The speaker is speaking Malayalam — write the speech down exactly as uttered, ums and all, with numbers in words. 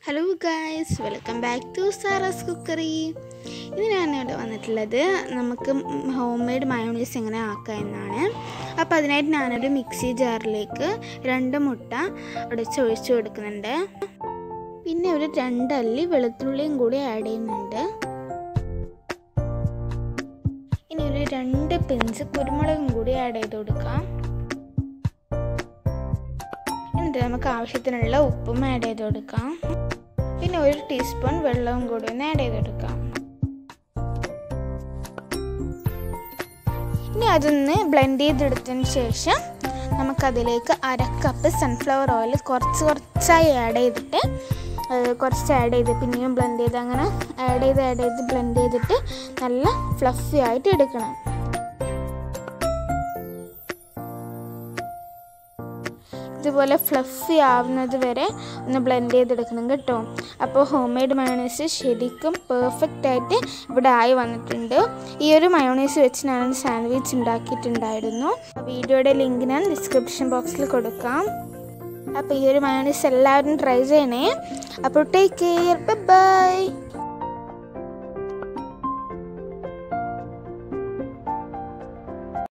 Hello guys, welcome back to Sara's cookery. ഇന്ന് ഞാനിവിടെ വന്നിട്ടുള്ളത് നമുക്ക് ഹോം മെയ്ഡ് മയോണൈസ് എങ്ങനെ ആക്കാം എന്നാണ്. അപ്പോൾ അതിനായിട്ട് ഞാനൊരു മിക്സി ജാറിലേക്ക് രണ്ട് മുട്ട ഉടച്ച് ഒഴിച്ചു കൊടുക്കുന്നുണ്ട്. പിന്നെ ഒരു രണ്ടല്ലി വെളുത്തുള്ളിയും കൂടി ആഡ് ചെയ്യുന്നുണ്ട്. ഇനി ഒരു രണ്ട് പിഞ്ച് കുരുമുളകും കൂടി ആഡ് ചെയ്ത് കൊടുക്കാം. എന്നിട്ട് നമുക്ക് ആവശ്യത്തിനുള്ള ഉപ്പും ആഡ് ചെയ്ത് കൊടുക്കാം. പിന്നെ ഒരു ടീസ്പൂൺ വെള്ളവും കൂടി ഒന്ന് ആഡ് ചെയ്ത് കൊടുക്കാം. ഇനി അതൊന്ന് ബ്ലെൻഡ് ചെയ്തെടുത്തതിന് ശേഷം നമുക്കതിലേക്ക് അര കപ്പ് സൺഫ്ലവർ ഓയിൽ കുറച്ച് കുറച്ചായി ആഡ് ചെയ്തിട്ട് കുറച്ച് ആഡ് ചെയ്ത് പിന്നെയും ബ്ലെൻഡ് ചെയ്ത് അങ്ങനെ ആഡ് ചെയ്ത് ആഡ് ചെയ്ത് ബ്ലെൻഡ് ചെയ്തിട്ട് നല്ല ഫ്ലഫി ആയിട്ട് എടുക്കണം. ഇതുപോലെ ഫ്ലഫി ആവുന്നത് വരെ ഒന്ന് ബ്ലെൻഡ് ചെയ്തെടുക്കണം കേട്ടോ. അപ്പോൾ ഹോം മെയ്ഡ് മയോണൈസ് ശരിക്കും പെർഫെക്റ്റ് ആയിട്ട് ഇവിടെ ആയി വന്നിട്ടുണ്ട്. ഈ ഒരു മയോണൈസ് വെച്ച് ഞാൻ സാൻഡ്വിച്ച് ഉണ്ടാക്കിയിട്ടുണ്ടായിരുന്നു. വീഡിയോയുടെ ലിങ്ക് ഞാൻ ഡിസ്ക്രിപ്ഷൻ ബോക്സിൽ കൊടുക്കാം. അപ്പോൾ ഈ ഒരു മയോണൈസ് എല്ലാവരും ട്രൈ ചെയ്യണേ. അപ്പോൾ ടേക്ക് കെയർ, ബൈ.